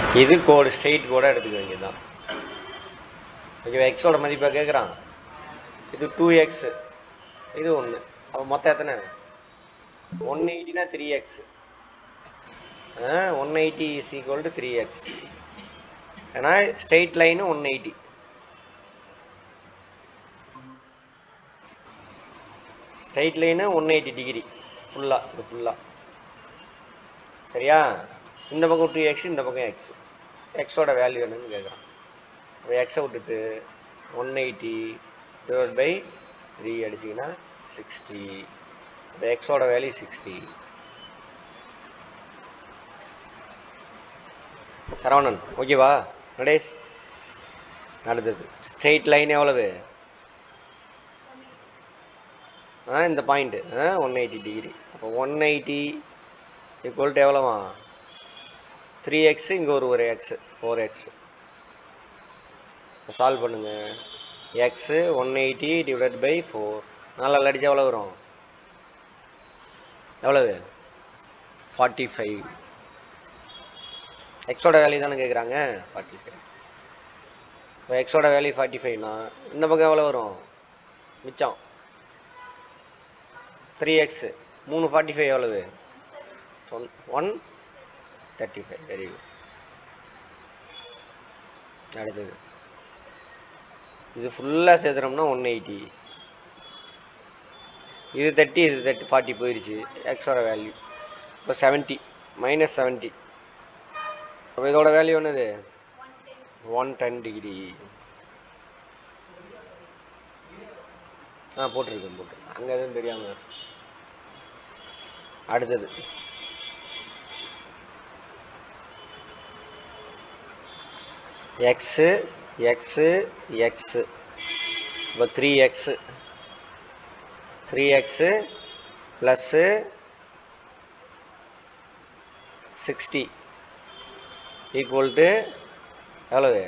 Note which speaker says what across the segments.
Speaker 1: இது கோடு ஸ்ட்ரெயிட் கோடாக எடுத்துக்க வேண்டியதுதான். ஓகேவா? எக்ஸோட மதிப்பை கேட்குறான். இது 2x, இது 1. அப்போ மொத்தம் எத்தனை? 180னா 3x. 180 is equal to 3x. ஏன்னா straight line 180. Straight line 180 degree ஃபுல்லாக, இது ஃபுல்லாக. சரியா? இந்த பக்கம் 2x, இந்த பக்கம் x. எக்ஸோட வேல்யூ என்னன்னு கேட்குறான். இப்போ எக்ஸை விட்டுட்டு 180 டிவைட் பை 3 அடிச்சிங்கன்னா 60. இப்போ எக்ஸோட வேல்யூ 60. சரவணன் ஓகேவா? நடேஷ் அடுத்தது ஸ்ட்ரெயிட் லைன் எவ்வளவு? இந்த பாயிண்ட்டு 180 டிகிரி. அப்போ 180 ஈக்குவல் டு எவ்வளோவா? 3x, இங்கே ஒரு எக்ஸு 4x. இப்போ சால்வ் பண்ணுங்க. எக்ஸு 180 டிவைட் பை 4 நாலால் அடித்தா எவ்வளோ வரும்? எவ்வளவு? 45. எக்ஸோட வேல்யூ தானே கேட்குறாங்க, 45. இப்போ எக்ஸோட வேல்யூ 45னா இந்த பக்கம் எவ்வளோ வரும்? மிச்சம் 3x 3 45 எவ்வளவு? 135. Very good. அடுத்தது இது ஃபுல்லாக சேர்த்துறோம்னா 180. இது 30, இது 30, 40 போயிடுச்சு. எக்ஸோட வேல்யூ இப்போ 70 -70. அப்போ இதோட வேல்யூ என்னது? 110 டிகிரி. போட்டிருக்கேன். அங்கே எதுவும் தெரியாமல். அடுத்தது எக்ஸு எக்ஸு எக்ஸு. இப்போ 3x ப்ளஸ்ஸு 60 ஈக்குவல் டு எவ்வளவு?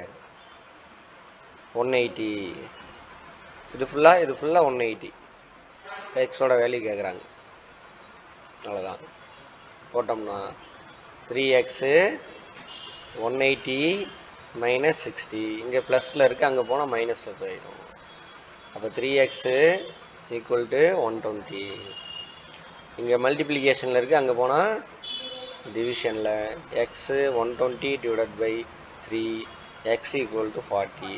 Speaker 1: 180. இது ஃபுல்லாக 180. எக்ஸோட வேல்யூ கேட்குறாங்க. அவ்வளோதான். போட்டோம்னா 3x 180 - 60. இங்கே ப்ளஸில் இருக்குது, அங்கே போனால் மைனஸில் போயிடும். அப்போ 3x ஈக்குவல் டு 120. இங்கே மல்டிப்ளிகேஷனில் இருக்குது, அங்கே போனால் டிவிஷனில். X 120 divide by 3 x equal to 40.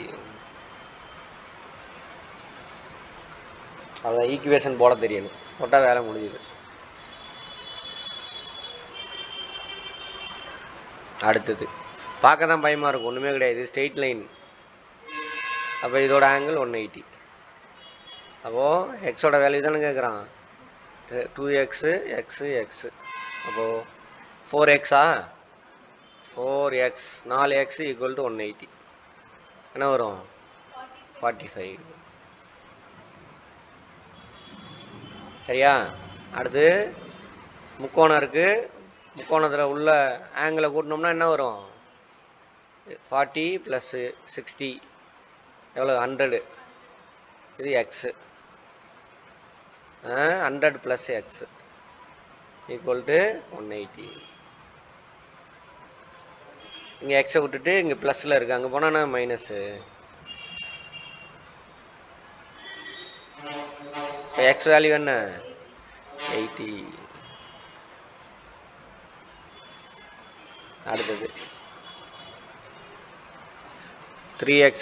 Speaker 1: அதான் ஈக்குவேஷன் போட தெரியணும். போட்டால் வேலை முடியுது. அடுத்தது பார்க்க தான் பயமாக இருக்கும், ஒன்றுமே கிடையாது. Straight line. அப்போ இதோட ஆங்கிள் 180. அப்போது எக்ஸோட வேல்யூ தானே கேட்குறான். 2x x x. அப்போது 4x 4x 4x equal to 180. என்ன வரும்? 45. சரியா? அடுத்து முக்கோணம் இருக்குது. முக்கோணத்தில் உள்ள ஆங்கிளை கூட்டினோம்னா என்ன வரும்? 40 + 60 எவ்வளோ? 100. இது எக்ஸு. 100 + x equal to 180. இங்கே எக்ஸை விட்டுட்டு இங்கே ப்ளஸில் இருக்குது, அங்கே போனால் மைனஸு. இப்போ எக்ஸ் வேல்யூ என்ன? 80. அடுத்தது 3x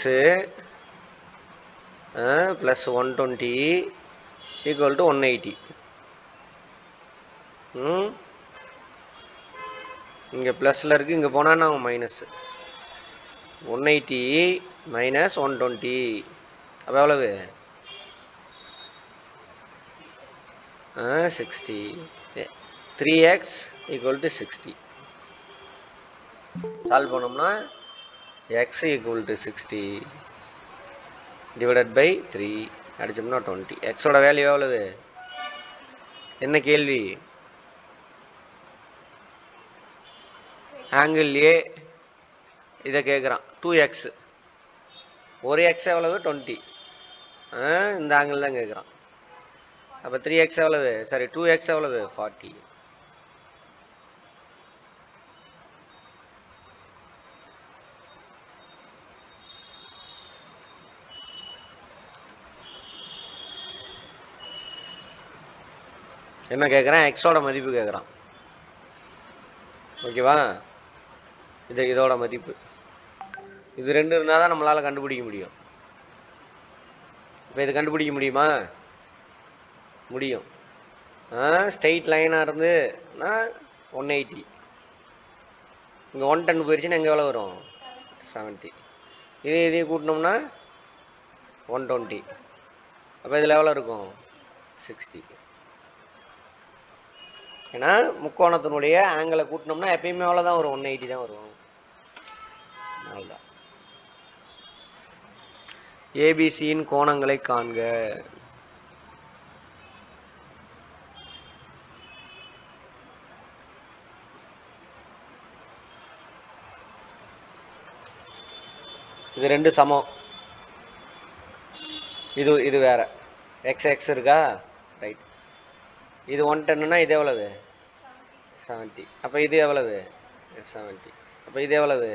Speaker 1: + 120 ஈக்குவல் டு 180. இங்கே ப்ளஸில் இருக்குது, இங்கே போனால் மைனஸு. 180 - 120 அப்போ எவ்வளவு? 60. 3x equal to 60. சால்வ் பண்ணோம்னா x equal to 60 divided by 3 அடிச்சோம்னா 20. எக்ஸோட வேல்யூ எவ்வளவு? என்ன கேள்வி? ஆங்கிள் ஏ இதை கேட்குறான். 2x ஒரு எக்ஸ் எவ்வளவு? 20. இந்த ஆங்கிள் தான் கேட்குறான். அப்போ 3x எவ்வளவு? சாரி 2x எவ்வளவு? 40. என்ன கேட்குறான், எக்ஸோட மதிப்பு கேட்குறான். ஓகேவா, இதோட மதிப்பு. இது ரெண்டு இருந்தால் தான் நம்மளால் கண்டுபிடிக்க முடியும். இப்போ இது கண்டுபிடிக்க முடியுமா? முடியும். ஸ்ட்ரெயிட் லைனாக இருந்துன்னா 180. இங்கே 110 போயிடுச்சுன்னா எங்கே எவ்வளோ வரும்? 70. இதையும் கூட்டினோம்னா 120. அப்போ இதில் எவ்வளோ இருக்கும்? 60. ஏன்னா முக்கோணத்தினுடைய ஆங்கிளை கூட்டினோம்னா எப்பயுமே எவ்வளோ தான் வரும்? 180 தான் வரும். அவ்வளோதான். ஏபிசியின் கோணங்களை காண்க. இது ரெண்டு சமம். இது வேற. எக்ஸ் இருக்கா? ரைட். இது 110ன்னா இது எவ்வளவு? 70. அப்போ இது எவ்வளவு? 70. அப்போ இது எவ்வளவு?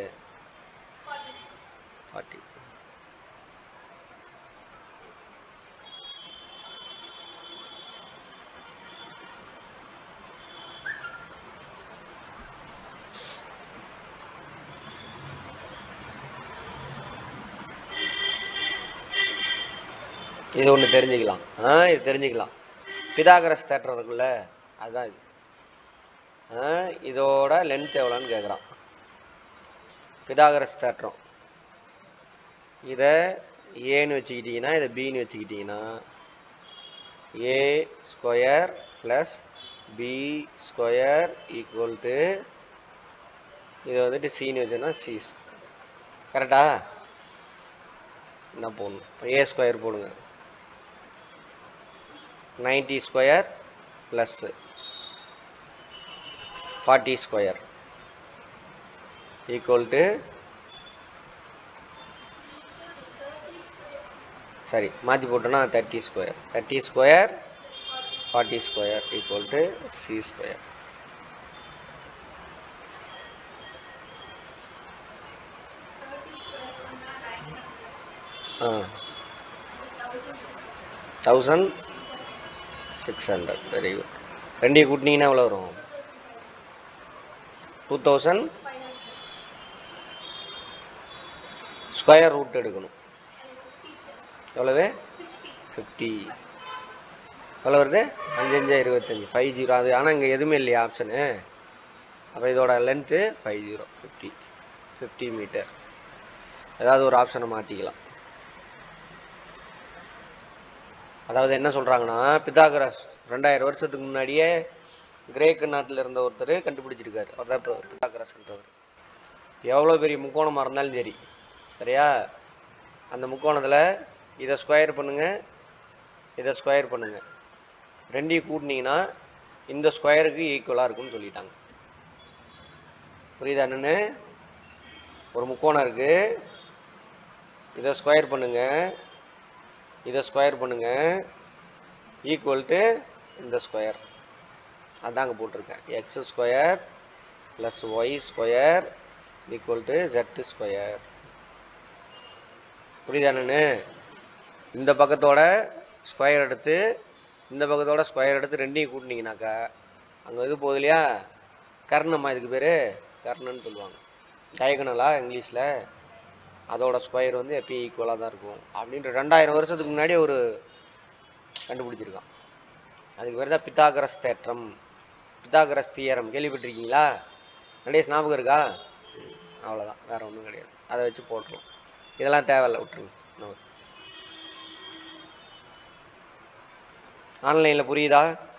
Speaker 1: 40. இது ஒன்று தெரிஞ்சுக்கலாம். இது தெரிஞ்சுக்கலாம். பிதாகரஸ் தேற்றம் இருக்குல்ல, அதுதான் இது. இதோட லென்த் எவ்வளோன்னு கேட்குறான். பிதாகரஸ் தேற்றம். இதை ஏன்னு வச்சுக்கிட்டிங்கன்னா, இதை பின்னு வச்சுக்கிட்டிங்கன்னா, A square plus B square equal to, இதை வந்துட்டு சின்னு வச்சோன்னா சி. கரெக்டா? என்ன போடணும்? இப்போ ஏ ஸ்கொயர் போடுங்க. 90 square plus 40 square equal to, சரி மாற்றி போட்டோன்னா 30 square. 30 square 40 square equal to C square. ஆ 1600. Very good. ரெண்டையும் கூட்டினீங்கன்னா எவ்வளோ வரும்? 2000. ஸ்கொயர் ரூட் எடுக்கணும். எவ்வளவு? 50. எவ்வளோ வருது? 5 5 25. 50. அது ஆனால் இங்கே எதுவுமே இல்லையா ஆப்ஷனு? அப்போ இதோட லென்த்து 50 மீட்டர். ஏதாவது ஒரு ஆப்ஷனை மாற்றிக்கலாம். அதாவது என்ன சொல்கிறாங்கன்னா, பிதாகரஸ் 2000 வருஷத்துக்கு முன்னாடியே கிரேக்க நாட்டில் இருந்த ஒருத்தர் கண்டுபிடிச்சிருக்காரு. அவர் தான் பிதாகரஸ்ன்றவர். எவ்வளோ பெரிய முக்கோணமாக இருந்தாலும் சரி, சரியா, அந்த முக்கோணத்தில் இதை ஸ்கொயர் பண்ணுங்கள், இதை ஸ்கொயர் பண்ணுங்கள், ரெண்டையும் கூட்டினீங்கன்னா இந்த ஸ்கொயருக்கு ஈக்குவலாக இருக்குன்னு சொல்லிட்டாங்க. புரியுதா? என்னன்னு, ஒரு முக்கோணம் இருக்குது, இதை ஸ்கொயர் பண்ணுங்கள், இதை ஸ்கொயர் பண்ணுங்கள், ஈக்குவல் டு இந்த ஸ்கொயர். அதாங்க போட்டிருக்கேன். X square plus y square equal to zed square. புரியுதா? என்னன்னு, இந்த பக்கத்தோட ஸ்கொயர் எடுத்து இந்த பக்கத்தோட ஸ்கொயர் எடுத்து ரெண்டையும் கூட்டினீங்கனாக்கா அங்கே இது போகுது இல்லையா, கர்ணம்மா, இதுக்கு பேர் கர்ணன்னு சொல்லுவாங்க. டயகனலா இங்கிலீஷில். அதோட ஸ்கொயர் வந்து எப்பயும் ஈக்குவலாக தான் இருக்கும் அப்படின்ற 2000 வருஷத்துக்கு முன்னாடி ஒரு கண்டுபிடிச்சிருக்கான். அதுக்கு பேர் தான் பிதாகரஸ் தேற்றம், பிதாகரஸ் தியரம். கேள்விப்பட்டிருக்கீங்களா? நிறைய ஞாபகம் இருக்கா? அவ்வளோதான், வேற ஒன்றும் கிடையாது. அதை வச்சு போட்டுருவோம். இதெல்லாம் தேவையில்லை, விட்டுருங்க. நமக்கு ஆன்லைனில் புரியுதா?